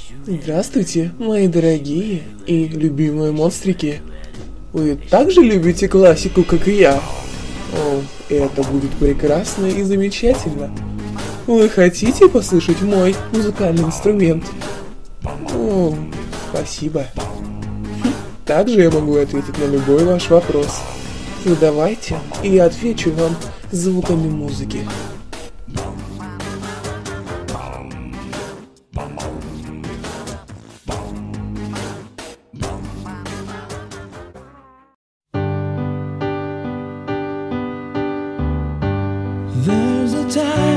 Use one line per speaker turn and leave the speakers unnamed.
Здравствуйте, мои дорогие и любимые монстрики. Вы также любите классику, как и я? О, это будет прекрасно и замечательно. Вы хотите послушать мой музыкальный инструмент? О, спасибо. Также я могу ответить на любой ваш вопрос. Задавайте, и я отвечу вам звуками музыки.
There's a time